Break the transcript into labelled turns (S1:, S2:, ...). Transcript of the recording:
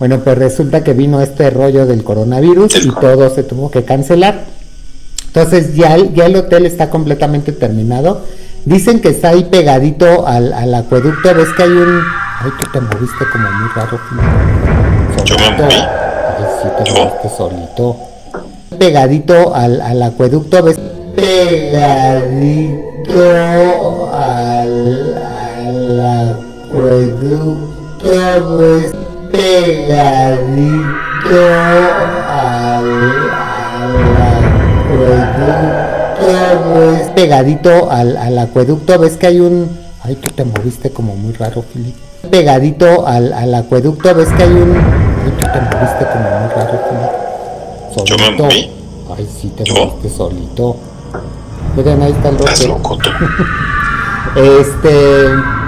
S1: Bueno, pues resulta que vino este rollo del coronavirus y todo se tuvo que cancelar. Entonces ya el hotel está completamente terminado. Dicen que está ahí pegadito al acueducto. Ves que hay un... Ay, tú te moviste como muy raro.
S2: Yo me moví.
S1: Ay, sí, te moviste solito. Pegadito al acueducto. Ves pegadito al acueducto. Ves pegadito pegadito al acueducto. Ves que hay un... Ay, tú te moviste como muy raro, Fili. Pegadito al acueducto. Ves que hay un... Ay, tú te moviste como muy raro, Fili.
S2: Yo me moví.
S1: Ay, sí, te moviste solito. Miren, ahí está el
S2: Estás
S1: roque.
S2: loco tú.